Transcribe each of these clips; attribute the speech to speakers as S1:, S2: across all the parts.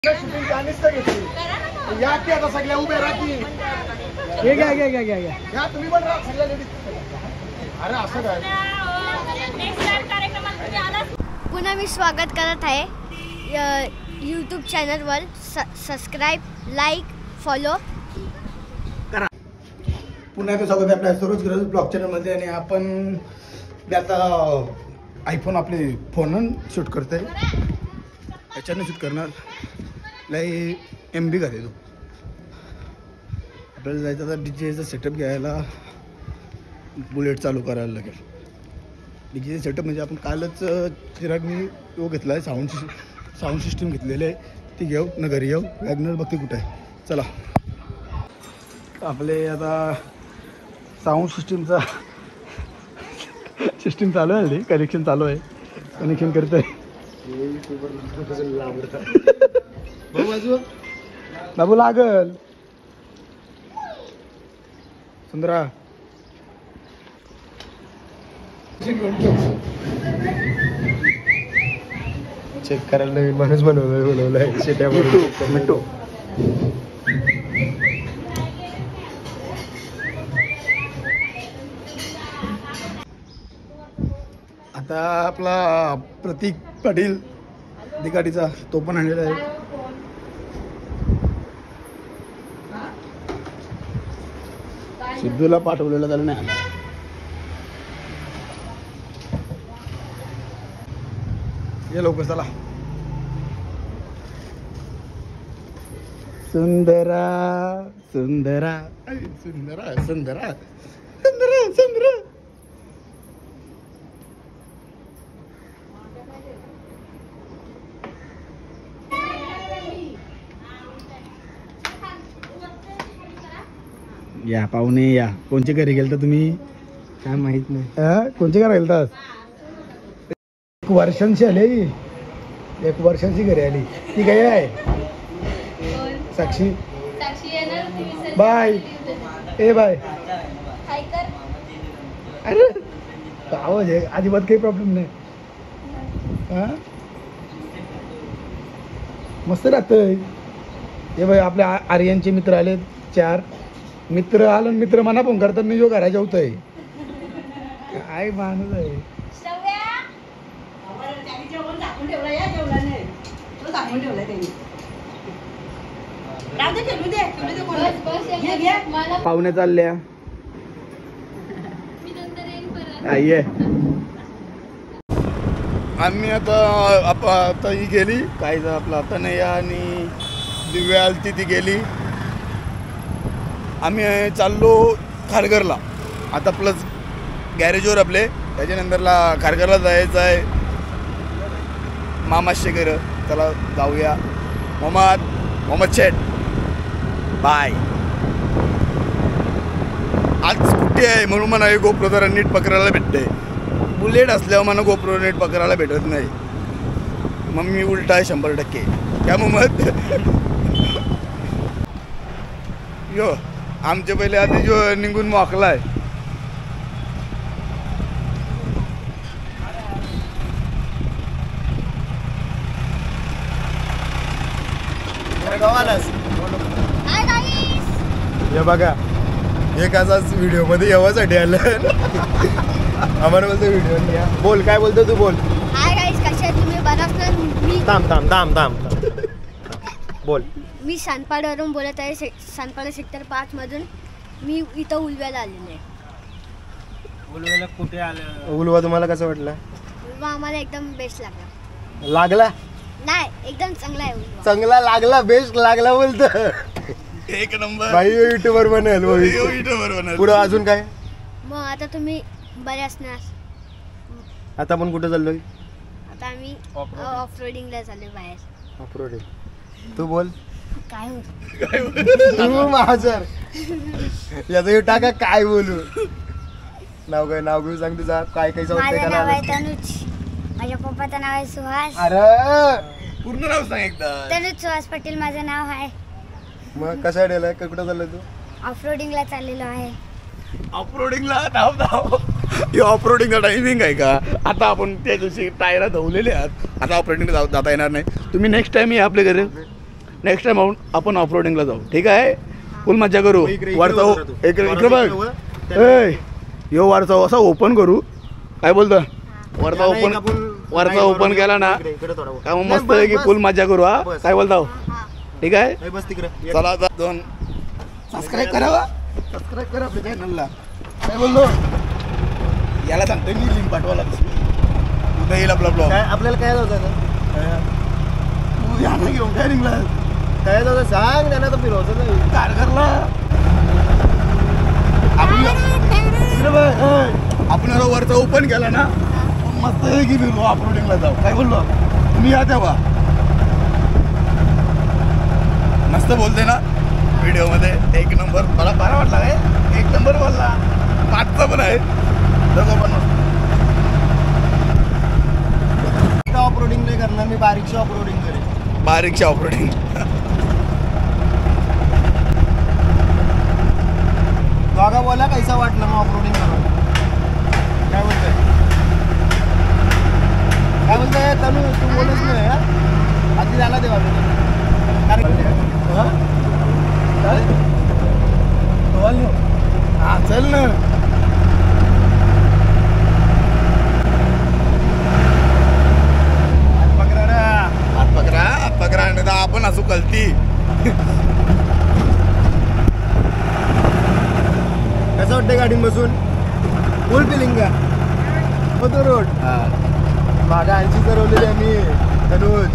S1: Shooting त्यानेच तर घेतली. या की आता सगळ्या उभे राहा की. या तुम्ही पण राहा सगळ्या लेडीज. अरे असं काय
S2: पुन्हा मी स्वागत करत आहे यूट्यूब चॅनलवर. सबस्क्राईब, लाईक, फॉलो
S1: करा. पुन्हा एकदा स्वागत आहे आपल्या सरोज गरज ब्लॉग चॅनलमध्ये. आणि आपण आता आयफोन आपले फोन शूट करतोय. याच्यानं शूट करणार. लई MB का तो आपल्याला जायचं आता DJचा सेटअप घ्यायला. बुलेट चालू करायला लागेल. DJचा सेटअप म्हणजे आपण कालच चिरागनी तो घेतला आहे. साऊंड सिस्टीम घेतलेली आहे. ती घेऊ न घरी येऊ. वॅगनर बघते कुठं आहे. चला आपले आता साऊंड सिस्टीम चालू आहे. कनेक्शन चालू आहे. कनेक्शन करत आहे. बाबू लागल सुंदरा.
S3: चेक करायला नवीन माणूस बनवलाय शेट्यावर मिठू.
S1: आता आपला प्रतीक पाटील दिगाडीचा तो पण आणलेला आहे. सिद्धूला पाठवलेला त्याला नाही आला. ये लवकर चला. सुंदरा सुंदरा सुंदरा सुंदरा सुंदरा सुंदरा. या पाहुणे या. कोणच्या घरी गेलता तुम्ही?
S3: काय माहित नाही.
S1: कोणच्या घरी गेलतात? 1 वर्षांची आली. 1 वर्षांची घरी आली. ती काय आहे? साक्षी. बाय. ए बाय. अरे आवाज आहे. अजिबात काही प्रॉब्लेम नाही. हा मस्त राहतंय. हे बाय आपल्या आर्यनचे मित्र आले 4 मित्र. आलं मित्र मना पण करतात. मी जो घराच्या होतोय काय माणूस आहे. पाहुणे चालल्या. ये आम्ही आता ही गेली काय आपला तनया आणि दिव्या आलती ती गेली. आम्ही चाललो खारघरला. आता प्लस गॅरेजवर आपले. त्याच्यानंतरला खारघरला जायचं आहे. मामा शेखर. चला जाऊया. मोहम्मद शेठ बाय. आज कुठे आहे म्हणून म्हणा गोप्रो जरा नीट पकडायला भेटते. बुलेट असल्यावर मला गोप्रो नीट पकडायला भेटत नाही. मग मी उलटा आहे 100%. क्या मोहम्मद यो आमच्या पहिले आधी जो निघून मोकलाय. हे बघा एक असाच व्हिडिओ मध्ये येवासाठी आलं. आम्हाला बोलतो व्हिडिओ. बोल काय बोलतो तू. बोल.
S2: हाय गाईस, कसे आहे तुम्ही? बरं. मी
S3: थांब बोल.
S2: मी सानपाडवरून बोलत आहे. सानपाड सेक्टर 5 मधून. मी इथं उलव्याला आलेले आहे.
S3: उलव्याला कुठे आलं? उलवा तुम्हाला कसं वाटलं?
S2: उलवा आम्हाला एकदम बेस्ट
S3: लागला.
S2: नाही एकदम चांगला आहे उलवा.
S3: चांगला लागला. बेस्ट लागला बोलतो.
S1: 1 नंबर.
S3: भाई युट्यूबर बनेल. पुढं अजून काय?
S2: मग आता तुम्ही बरे असणार.
S3: आता आपण कुठं चाललोय?
S2: आता आम्ही ऑफरोडिंगला चाललोय बाहेर.
S3: ऑफरोडिंग. तू बोल.
S2: काय
S3: तू महाजर याचं टाका. काय बोलू? नाव घेऊ सांग तुझा. काय काय
S2: माझं नाव आहे तनुज. माझ्या पप्पाचं नाव आहे सुहास.
S3: अरे
S1: पूर्ण नाव सांग एकदा.
S2: तनुज सुहास पाटील माझं नाव आहे.
S3: मग कसा डेलाय? कुठं चाललाय तू?
S2: ऑफरोडिंगला चाललेलो आहे.
S1: ऑफरोडिंगला धाव. हे ऑफरोडिंगचा टायमिंग आहे का? आता आपण त्या दिवशी टायरा धवलेले आहात. आता ऑफरोडिंगला जाता येणार नाही. तुम्ही नेक्स्ट टाइम या आपल्या घरी. नेक्स्ट टाइम आपण ऑफरोडिंगला जाऊ, ठीक आहे? फुल मजा करू.
S3: इकडे
S1: वरचा
S3: उभा राहा तू.
S1: इकडे बघ. ए यो वरचा असा ओपन करू, काय बोलतो? वरचा ओपन केला ना का मग मस्त आहे की फुल मजा करू. हा काय बोलता? ठीक आहे,
S3: बस तिकडे.
S1: चला आता 2 सबस्क्राईब करा, सबस्क्राईब करा आपल्या चॅनलला. काय बोललो? याला सांगतोय मी लिंक पाठवायला उद्या येईल आपला ब्लॉग.
S3: काय आपल्याला काय जाऊ
S1: तू यांना घेऊन काय निघला?
S3: काय जाऊ सांग त्यांना तर फिरवतो नाही.
S1: कारगरला आपण वरचा ओपन केला ना मस्त आहे की फिरू ऑफरोडिंगला जाऊ. काय बोललो? तुम्ही या तेव्हा मस्त बोलते ना व्हिडिओ मध्ये. 1 नंबर मला बरा वाटला. काय 1 नंबर बोलला. 5चा पण आहे दोघं पण.
S3: ऑफरोडिंग नाही करणार मी, बारीकशी ऑफरोडिंग करेन.
S1: बारीकशी ऑफरोडिंग.
S3: दोघा बोला कैसा वाटलं मग ऑफरोडिंग करून? काय बोलतोय? काय बोलतोय तनु? तू बोलच नाही हा? आधी झाला देवा
S1: हा चल ना. हात पकडा नाही तर आपण असू कलती.
S3: कसं वाटतं गाडीत बसून? फुल फिलिंग का? होतो रोड मागा 80 ठरवलेली आम्ही तनुज.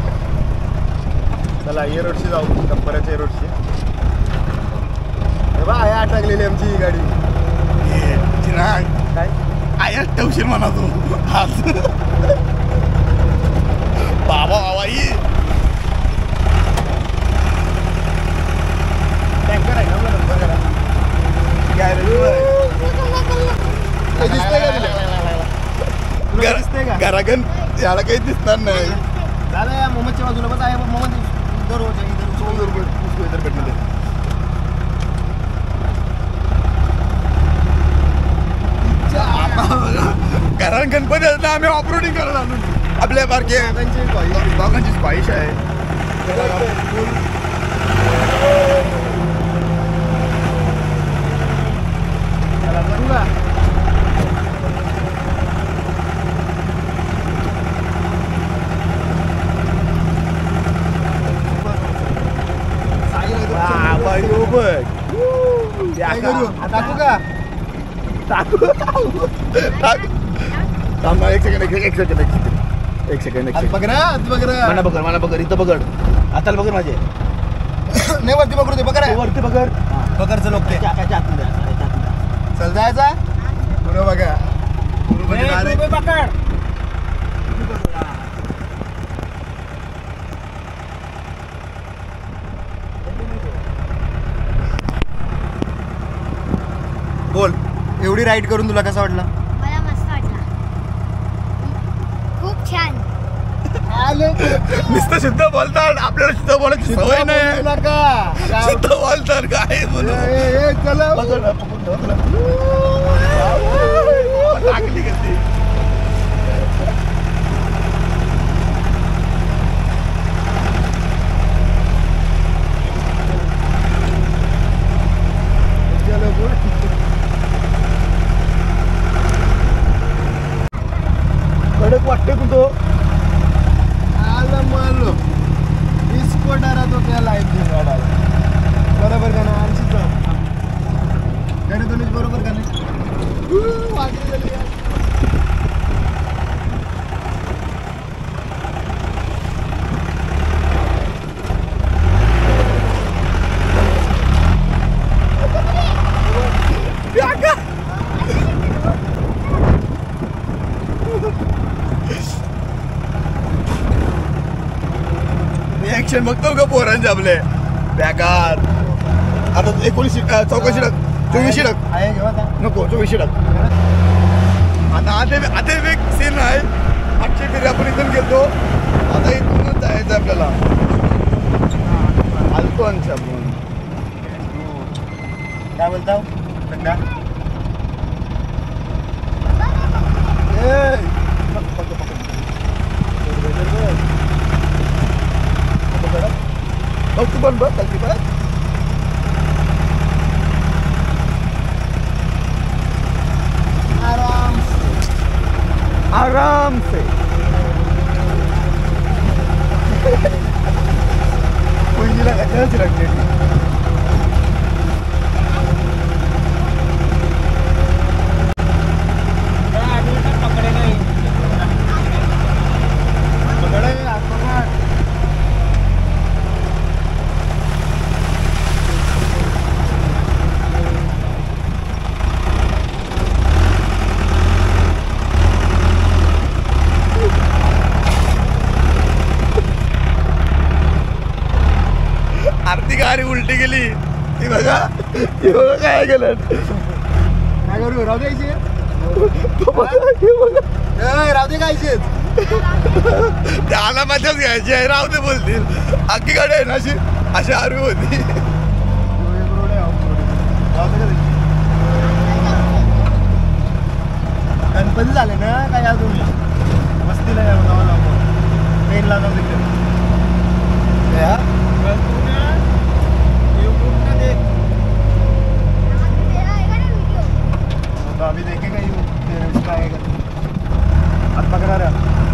S3: चला ए रोडशी जाऊ, कंपराच्या ए रोडशी. हे बा आया अटकलेली आमची ही गाडी.
S1: चिराग
S3: काय
S1: आयाच ठेवशील म्हणा तू आज. बाबा ही
S3: टँकर आहे ना आपला नंबर करा. ते दिसतंय का तुला? तुला दिसतंय का?
S1: घरागण याला काही दिसणार नाही.
S3: झालं या मोहम्मदच्या बाजूला बस आहे. मोहम्मद इधर हो जाए,
S1: इधर भेटणार आहे. कारण गणपती असता आम्ही ऑफरोडिंग करायला आलो. आपल्या बारके दोघांची ख्वाहिश आहे.
S3: काय करू? टाकू का?
S1: थांबा एक सेकंड. मला बघ इथं बघड. आता बघ माझे
S3: नाही वरती पकडू दे. पकड
S1: वरती बघड.
S3: पकडचं लोक ते चल जायचा पुढं बघा. पकड बोल. एवढी राईड करून तुला कसं वाटलं?
S2: मला मस्त वाटला, खूप छान.
S1: नुसतं शुद्ध बोलतात. आपल्याला शुद्ध बोलायची सवय नाही. शुद्ध बोलतात काय बोलू.
S3: चला
S1: टाकली कधी. कडक वाटते तू तो.
S3: आलं मारलो इसको डरा तो त्या लाईफ गाडाला. बरोबर का ना? आणशीच गाडी तुम्ही बरोबर का नाही? वाजली झाली यार.
S1: रिएक्शन बघतो का पोरांचे आपले बेकार. आता 19 चौकशी टाक, 24 टाक.
S3: आहे घेऊ आता.
S1: नको 24 टाक. आता एक सीन आहे. मागची फेरी आपण इथून घेतो. आता इथूनच जायचं आपल्याला. आलतो आणखी आपण.
S3: काय बोलताव? थंडा
S1: तू पण बघ कल्ती बघ. आराम से पुंजीला गरज लागलेली. आरती गाडी उलटी गेली. ती बघा काय गेलं.
S3: काय करू राहू द्यायचे
S1: त्याला
S3: राहू दे गायचे
S1: मजाच घ्यायची आहे. राहू दे बोलतील. अख्खी गाडी आहे ना अशी अशी आरवी होती.
S3: गणपती झाले ना काय अजून मस्तीला ट्रेनला जाऊ तिकडे तो अभी देखेगा ही उसका आएगा हाथ पकड़ा रहा.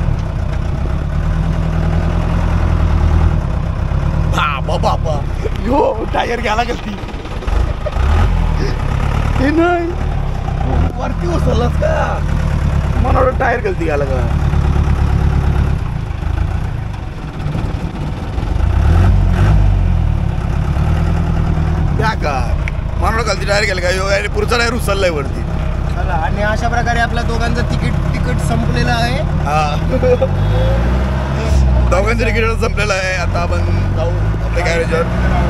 S1: बाबा यो टायर घ्यायला गेलती. ते नाही वरती उचललास का मला वाटतं टायर गेलती घ्यायला का. त्या का मला गलती टायर गेलं का यो आणि पुढचा टायर उचललाय वरती.
S3: आणि अशा प्रकारे आपल्या दोघांचं तिकीट संपलेलं आहे.
S1: दोघांचं तिकीट संपलेलं आहे. आता आपण जाऊ आपल्या गॅरेजवर.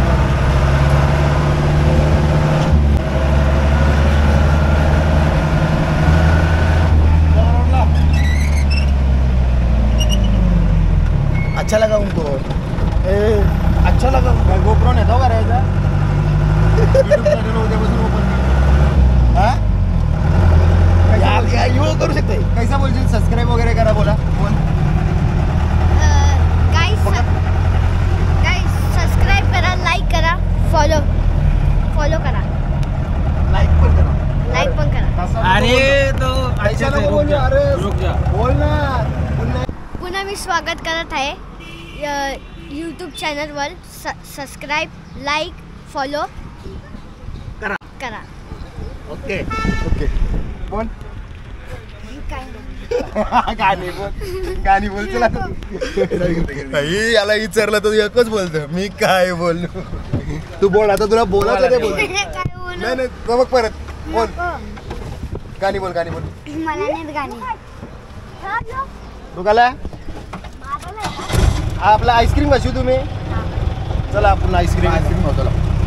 S3: अच्छा लगा उनको अच्छा लगा गोप्रो नेता करायचा उद्यापासून ओपन
S1: करू शकते.
S3: कैसा बोलशील सबस्क्राईब वगैरे करा बोला बोल.
S2: गाइस सबस्क्राइब करा लाईक करा फॉलो करा
S1: लाईक
S2: पण करा.
S3: अरे तो बोल ना
S2: पुन्हा मी स्वागत करत आहे यूट्यूब चॅनलवर. सबस्क्राईब लाईक फॉलो करा.
S1: ओके
S3: ओके बोल
S2: काय
S3: गाणी बोल चला. याला विचारलं तर एकच बोलतो मी काय बोललो. तू बोल आता तुला बोलायचं ते बोल.
S2: काय
S3: नाही नाही बघ परत बोल. गाणी बोल
S2: मला नाही गाणी.
S3: तू काला आपला आईस्क्रीम वाशू तुम्ही चला आपण आईस्क्रीम होतो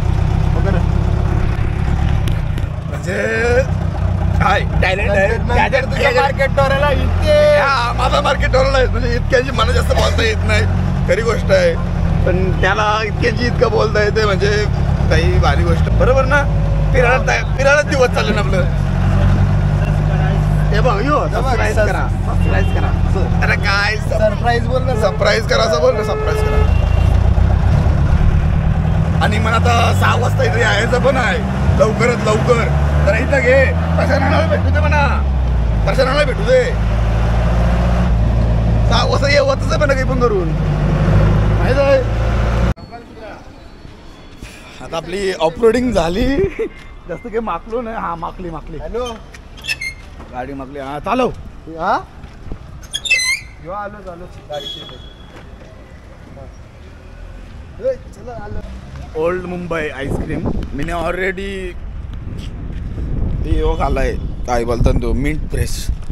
S1: म्हणजे काय
S3: मार्केट टोराला इतके
S1: माझा मार्केट टोरला आहे. म्हणजे इतक्याची मला जास्त बोलता येत नाही खरी गोष्ट आहे. पण त्याला इतक्याची इतकं बोलता येते म्हणजे काही भारी गोष्ट. बरोबर ना. फिरायला दिवस चालले ना आपलं. हे बघ यो सरप्राईज करा. अरे काय
S3: सरप्राईज बोल ना.
S1: सरप्राईज करा असं बोल ना. सरप्राईज करा. आणि मला आता 6 वाजता इथे यायचं पण आहे. लवकरात लवकर तर इथं घे. प्रशासनाला भेटू दे म्हणा. प्रशासनाला भेटू दे. 6 वाजता येवतच आहे पण काही पण करून माहित आहे. आता आपली ऑफरोडिंग झाली. जास्त काही माकलो नाही. हा माकली
S3: हॅलो
S1: गाडी मागली. हा चालव.
S3: हा आलो गाडी चला आलो.
S1: ओल्ड मुंबई आईस्क्रीम मी ऑलरेडी ते खाल्लाय. काय बोलतात तो मिंट फ्रेश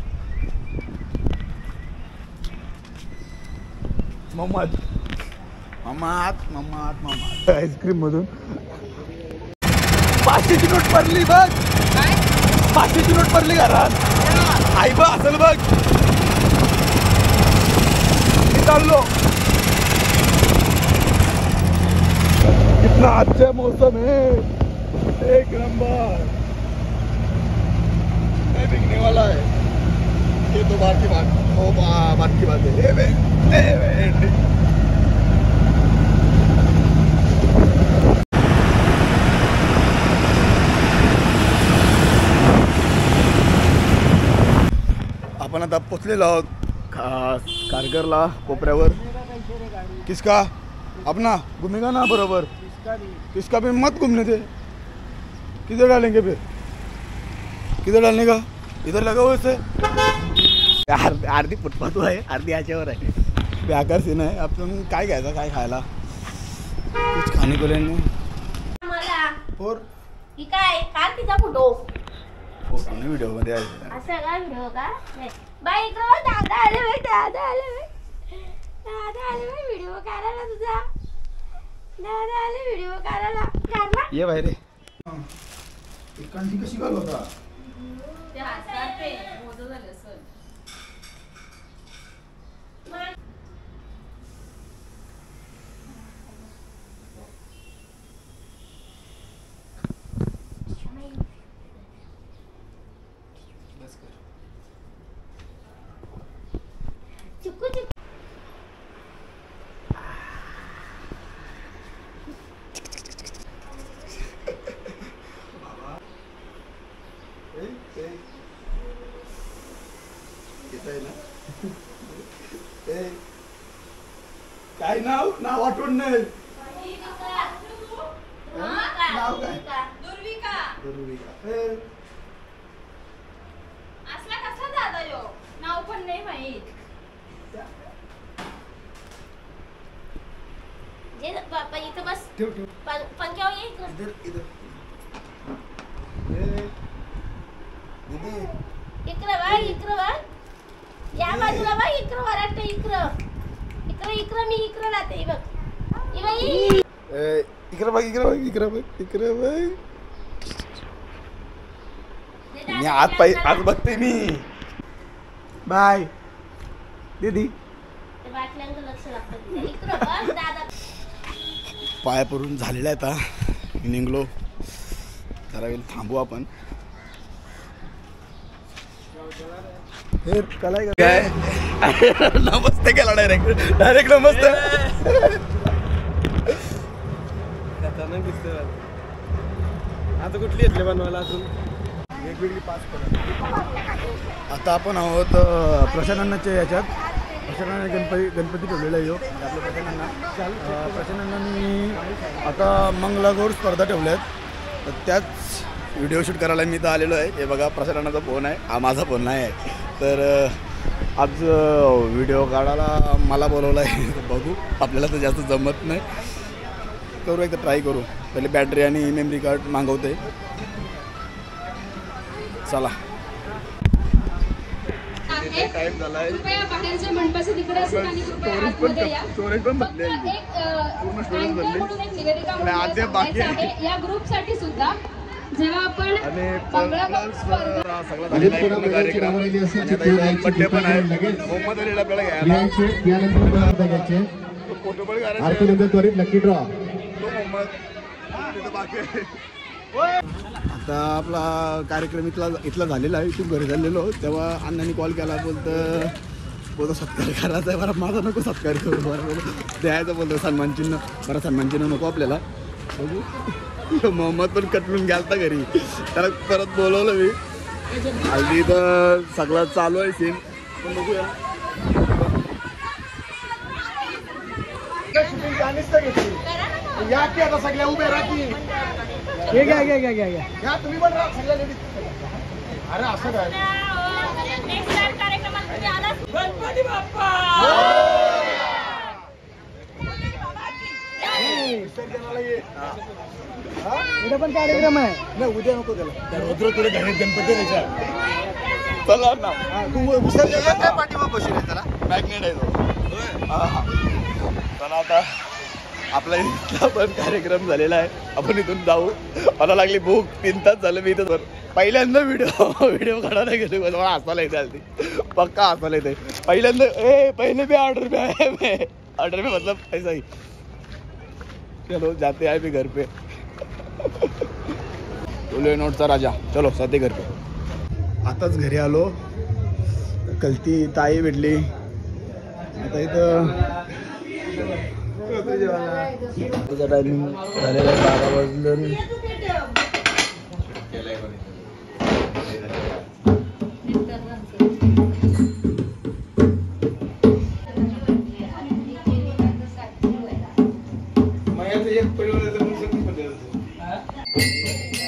S1: ममात आईस्क्रीम मधून 500ची नोट पडली बघ. 500ची नोट पडली घरात. आई बघ असेल बघ. चाललो. कितना अच्छा मौसम है. एक नंबर. नहीं बिकने वाला है ये तो बात की बात. वो बात की बात है. पोचलेलो आहोत कारगरला कोपऱ्यावर. किसका अपना घूमेगा ना बरोबर, किसका भी मत घूमने दे. किधर डालेंगे फिर, किधर डालने का, इधर लगा हुआ इसे. अर्धी फुटपाथ आहे, अर्धी याच्यावर आहे. बेकार सीन आहे. आपण काय घ्यायचं, काय खायला, कुछ खाने को लेने. और
S4: काय तिचा फोटो
S1: फोटो नाही व्हिडिओ मध्ये आहे.
S4: असं का व्हिडिओ का बाई इकडं दादा आले बाई, दादा आले व्हिडिओ काढायला तुझा. दादा आले व्हिडिओ काढायला. काढला
S1: ये बाहेर रे. कंठी कशी घालवता.
S4: ते हातात पे मोठं झालं सर. चिकू चिकू
S1: काय नाव, नाव आठवण नाही. नाव काय.
S4: दुर्विका
S1: दुर्विका.
S4: असला कसा दादा यो नाव पण नाही माहित. जे बाबा इथं बस.
S1: ठेव ठेव
S4: पंख्यावर ये इकडं.
S1: इधर इधर. दीदी
S4: इकडं बघ, इकडं बघ. या बाजूला बघ, इकडं वराट इकडं. इकडं मी इकडं राहते. बघ ही बाई.
S1: इकडे बघ, इकडे बघ, इकडे बघ, इकडे बघ. मी आज बघते मी. बाय दीदी.
S4: ते बाटल्यांचं लक्ष लागतं तिथे. इकडं बघ दादा.
S1: पाया पडून झालेला आहे. आता निघलो, जरा वेळ थांबू आपण. हे कलाय काय. नमस्ते केला डायरेक्ट नमस्ते.
S3: आता कुठली घेतली बनवायला अजून वेगवेगळी 5 कलर.
S1: आता आपण आहोत प्रशासनाच्या याच्यात. प्रशासनाने गणपती ठेवलेला आहे. आपल्या प्रशासनाने आता मंगलागौर स्पर्धा ठेवल्या आहेत. तर त्याच व्हिडिओ शूट करायला मी तर आलेलो आहे. हे बघा प्रशासनाचा फोन आहे, हा माझा फोन नाही आहे. तर आज व्हिडिओ काढायला मला बोलवलं आहे. बघू, आपल्याला तर जास्त जमत नाही. करू एकदा ट्राय करू. पहिले बॅटरी आणि मेमरी कार्ड मागवते. चला. टाईम झाला आहे.
S5: बाहेरच्या मंडपाच्या तिकडे असेल आणि आतमध्ये या.
S1: स्टोरेज पण बदलेल. पूर्ण स्टोरेज बदलेल. अद्याप बाकी आहे.
S5: या ग्रुप साठी सुद्धा जेव्हा आपण
S1: सगळं झालेला आहे पूर्ण कार्यक्रम. बड्डे पण आहे. मोहम्मद अलीला आपल्याला घ्यायला फोटो पण काढायचे.
S3: त्वरित लकी ड्रॉ.
S1: तो मोहम्मद तिथं बाकी आहे. आता आपला कार्यक्रम इथला झालेला आहे. इथून घरी झालेलो तेव्हा अण्णांनी कॉल केला. बोलतं सत्कार करायचा आहे. बरं माझा नको सत्कार करू. बरं द्यायचं बोलतो सन्मान चिन्ह. बरं सन्मान चिन्ह नको आपल्याला. बघू. मोहम्मद पण कटलून गेलता घरी. त्याला परत बोलवलं मी. हल्ली तर सगळं चालू आहे सीन. पण बघूया. या की आता सगळ्या उभे राहतील. या तुम्ही पण राहा सगळ्या लेडीज. अरे असं काय.
S4: गणपती बाप्पा.
S1: उद्या पण कार्यक्रम आहे ना. उद्या नको त्याला. रुद्र तुला घरात गणपती द्यायचा. चला ना तू विसर्जन काय पाठीमा बसून त्याला मॅग्नेट आहे तो. चला आता आपला इथला पण कार्यक्रम झालेला आहे. आपण इथून जाऊ. मला लागली भूक. 3 तास झालं मी इथं. पहिल्यांदा व्हिडिओ काढायला गेलो. मला हसायला येते. आलती पक्का हसायला येते. पहिल्यांदा पहिले भी ऑर्डर पे आया मैं. ऑर्डर पे मतलब ऐसा ही. चलो जाते हैं भी घर पे. बोलो नोटचा राजा. चलो जाते घर पे. आताच घरी आलो. कलती ताई भेटली. आता इथं टायमिंग झालेला आहे 12 वाजलं. एक परिवाराचं पण सगळी पद्धत